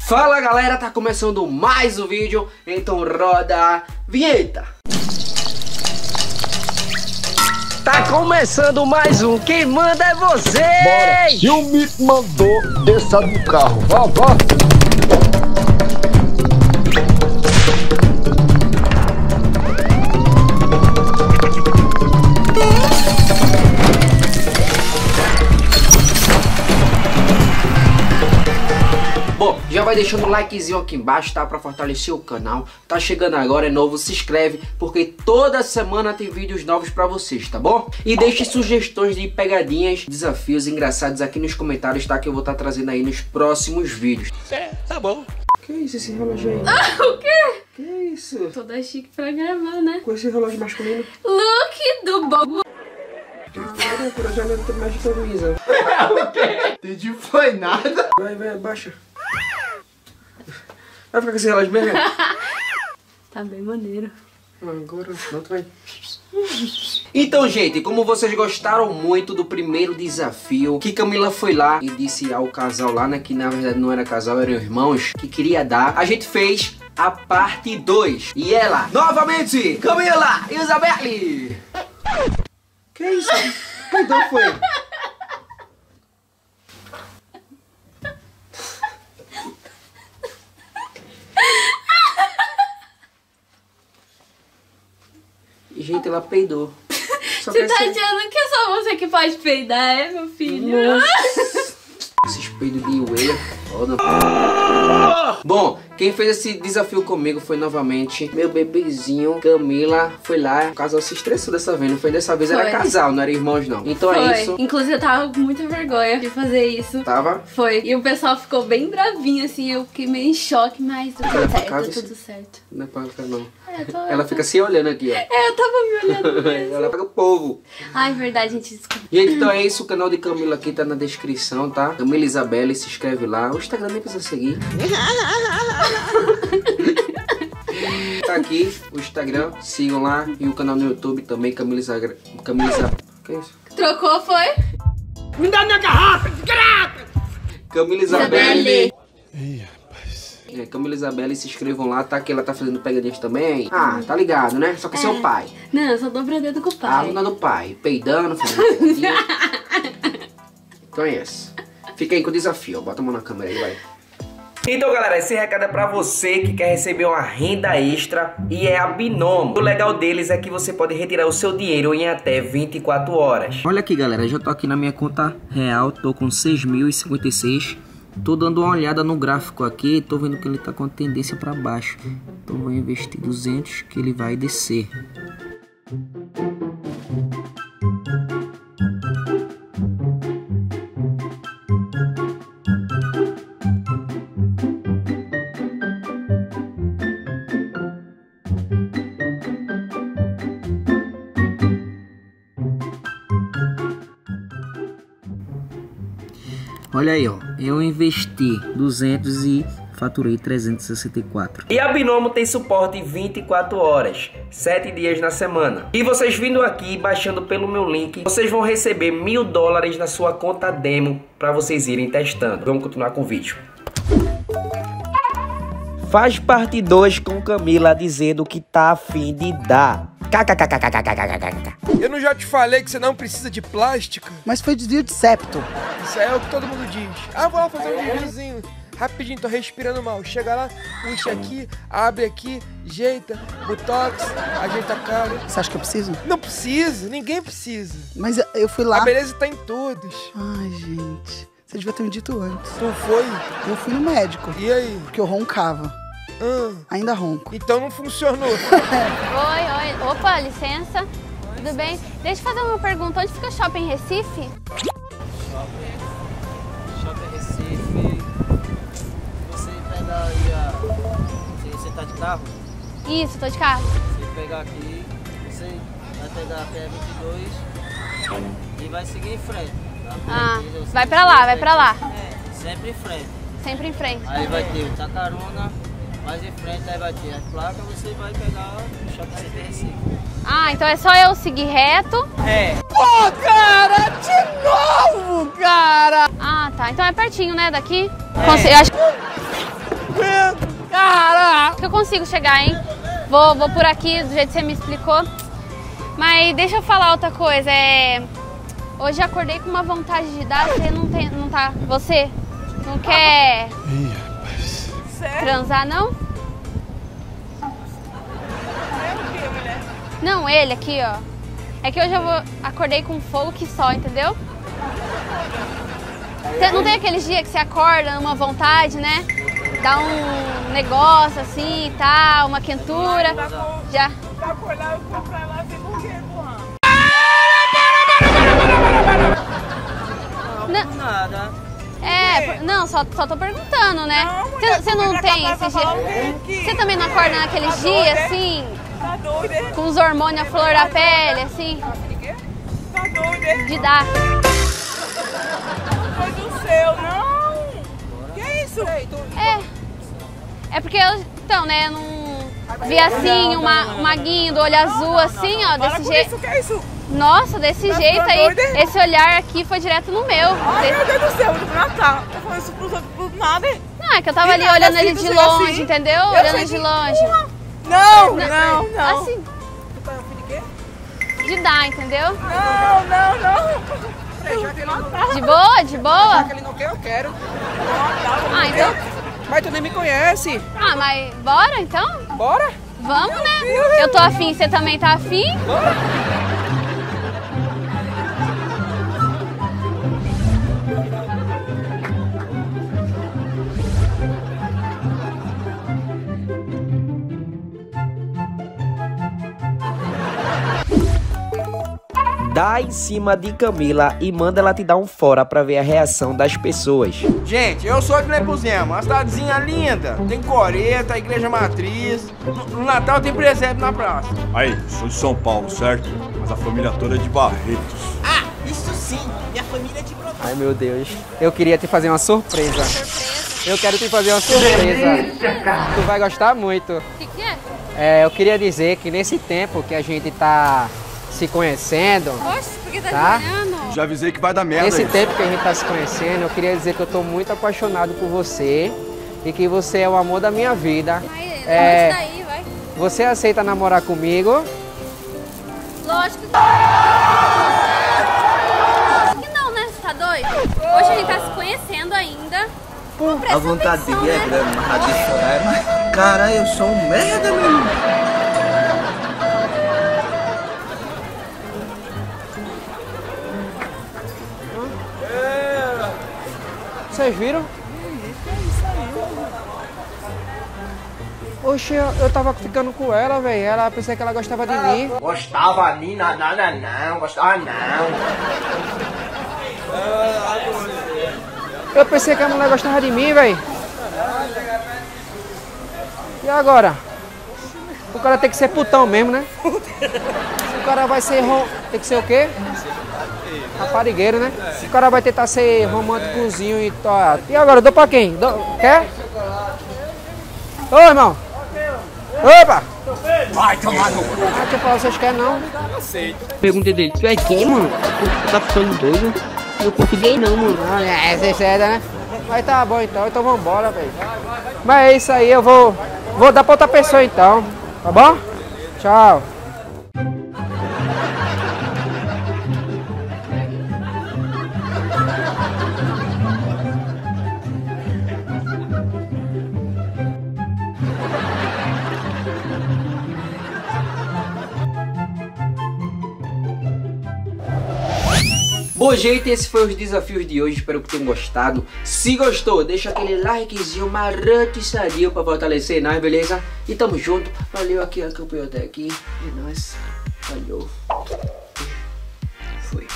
Fala galera, tá começando mais um vídeo, então roda a vinheta. Tá começando mais um, quem manda é você! Bora, se o me mandou, desça do carro, vá. Bom, já vai deixando o likezinho aqui embaixo, tá? Pra fortalecer o canal. Tá chegando agora, é novo, se inscreve, porque toda semana tem vídeos novos pra vocês, tá bom? E deixe sugestões de pegadinhas, desafios engraçados aqui nos comentários, tá? Que eu vou estar trazendo aí nos próximos vídeos. É, tá bom. Que isso, esse relógio aí? Ah, o quê? Que isso? Toda chique pra gravar, né? Com esse relógio masculino? Look do bom. Caralho, eu já não tenho mais de Luísa. O quê? Entendi, foi nada. Vai, abaixa. Vai ficar com esse relógio mesmo? Tá bem maneiro. Agora não vai. Então, gente, como vocês gostaram muito do primeiro desafio, que Camila foi lá e disse ao casal lá, né, que na verdade não era casal, eram irmãos, que queria dar, a gente fez a parte 2. E ela, novamente, Camila Isabelle. Que isso? Que dor foi? Gente, ela peidou. Você tá achando que é só você que pode peidar, é, meu filho? Esses peidos de whey, foda. Bom, quem fez esse desafio comigo foi novamente meu bebezinho, Camila. Foi lá, o casal se estressou dessa vez. Não foi dessa vez, era casal, não era irmãos não. Então é isso. Inclusive eu tava com muita vergonha de fazer isso. Tava? Foi. E o pessoal ficou bem bravinho, assim, eu fiquei meio em choque, mas tudo certo, tudo certo. Não é pra cá não. Ela fica se olhando aqui, ó. É, eu tava me olhando mesmo. Ela pega o povo. Ai, verdade, gente, desculpa. Gente, então é isso. O canal de Camila aqui tá na descrição, tá? Camila Isabelle, se inscreve lá. O Instagram nem precisa seguir. Tá aqui o Instagram, sigam lá. E o canal no YouTube também, Camila Isabelle. Que é isso? Trocou, foi? Me dá minha garrafa, desgraça! Camila Isabelle. Ih, rapaz. Camila Isabelle, se inscrevam lá, tá? Que ela tá fazendo pegadinhas também. Ah, tá ligado, né? Só que seu pai. Não, eu só dobra dedo com o pai. A aluna do pai, peidando, fazendo pegadinha. Então é isso. Fica aí com o desafio, bota a mão na câmera aí, vai. Então galera, esse recado é pra você que quer receber uma renda extra e é a Binomo. O legal deles é que você pode retirar o seu dinheiro em até 24 horas. Olha aqui galera, já tô aqui na minha conta real, tô com 6.056. Tô dando uma olhada no gráfico aqui, tô vendo que ele tá com a tendência pra baixo. Então vou investir 200 que ele vai descer. Olha aí, ó, eu investi 200 e faturei 364. E a Binomo tem suporte 24 horas, 7 dias na semana. E vocês vindo aqui, baixando pelo meu link, vocês vão receber $1000 na sua conta demo para vocês irem testando. Vamos continuar com o vídeo. Faz parte 2 com Camila dizendo que tá a fim de dar. Eu não já te falei que você não precisa de plástica? Mas foi desvio de septo. Isso é o que todo mundo diz. Ah, vou lá fazer um desviozinho. Rapidinho, tô respirando mal. Chega lá, puxa aqui, abre aqui, jeita, botox, ajeita a cara. Você acha que eu preciso? Não precisa, ninguém precisa. Mas eu fui lá. A beleza tá em todos. Ai, gente. Você devia ter me dito antes. Tu foi? Eu fui no médico. E aí? Porque eu roncava. Ainda ronco. Então não funcionou. Oi. Opa, licença. Tudo bem? Deixa eu fazer uma pergunta. Onde fica o Shopping Recife? Shopping Recife. Você pega aí Você tá de carro? Isso, tô de carro. Você pegar aqui, você vai pegar a PR22 e vai seguir em frente. Tá? Vai pra lá, vai pra lá. É, sempre em frente. Sempre em frente. Aí vai ter o Tacaruna, mais em frente, aí vai ter as placas, você vai pegar o Shopping Recife. Ah, então é só eu seguir reto. É. Pô, cara, de novo, cara! Ah, tá. Então é pertinho, né, daqui? É. Eu acho... eu consigo chegar, hein? Vou por aqui, do jeito que você me explicou. Mas deixa eu falar outra coisa, hoje eu acordei com uma vontade de dar, você não tá... Você não quer transar, não? Não, ele aqui, ó. É que hoje eu acordei com fogo que só, entendeu? Não tem aqueles dias que você acorda numa vontade, né? Dá um negócio assim e tal, uma quentura. Já. Pra acordar, eu vou pra lá, você por quê, porra? Não, Nada. não, só tô perguntando, né? Você não tem esses dias? Você também não acorda naqueles dias, assim? Tá doido, hein? Com os hormônios à flor da pele, assim? Tá doido, hein? De dar. Foi do seu, não! Que isso? É porque eu, então, né, não vi assim, uma guinha do olho azul, assim, ó, desse jeito. Isso, que é isso? Nossa, desse jeito aí, esse olhar aqui foi direto no meu. Ai, meu Deus do céu, do Natal. Eu falei isso pros outros, por nada, hein? Não, é que eu tava ali olhando ele de longe, entendeu? Olhando de longe. Não. Assim. De dar, entendeu? Não. De boa, de boa? Ele não quer, eu quero. Ah, então... Mas tu nem me conhece. Ah, mas bora então? Bora? Vamos, né? Eu tô afim, você também tá afim? Bora. Dá em cima de Camila e manda ela te dar um fora pra ver a reação das pessoas. Gente, eu sou de Lepuzema, uma cidadezinha linda. Tem coreta, igreja matriz. No Natal tem presépio na praça. Aí, sou de São Paulo, certo? Mas a família toda é de Barretos. Ah, isso sim. Minha família é de Brotão. Ai, meu Deus. Eu queria te fazer uma surpresa. Eu quero te fazer uma surpresa. Tu vai gostar muito. O que é? Eu queria dizer que nesse tempo que a gente tá se conhecendo, Oxe, por que tá dizendo? Já avisei que vai dar merda. Nesse tempo que a gente tá se conhecendo, eu queria dizer que eu tô muito apaixonado por você e que você é o amor da minha vida. Daí, vai. Você aceita namorar comigo? Lógico que não, né? Você tá doido? Hoje a gente tá se conhecendo ainda. A vontade de rir é grande, mas a de chorar é mais... Cara, eu sou um merda, meu. Vocês viram? Oxe, eu tava ficando com ela, velho. Ela pensei que ela gostava de mim. Gostava de nada, não. Gostava não. Eu pensei que a mulher gostava de mim, velho. E agora? O cara tem que ser putão mesmo, né? O cara vai ser... Tem que ser o quê? Raparigueiro, né? O cara vai tentar ser românticozinho e tal. E agora, dou pra quem? Quer? Ô, irmão! Opa! Vai tomar no cu! Ah, deixa eu falar, vocês querem não? Perguntei dele, tu é quem, mano? Tu tá ficando doido? Eu consegui não, mano. Você ceda, né? Mas tá bom então vambora, velho. Mas é isso aí, eu vou dar pra outra pessoa então, tá bom? Tchau. Bom, gente, esse foi os desafios de hoje, espero que tenham gostado. Se gostou, deixa aquele likezinho maroto e sadio pra fortalecer nós, beleza? E tamo junto, valeu aqui, acompanhou até aqui, é nóis, valeu, fui.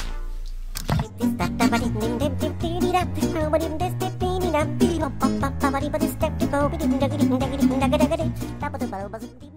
Fui.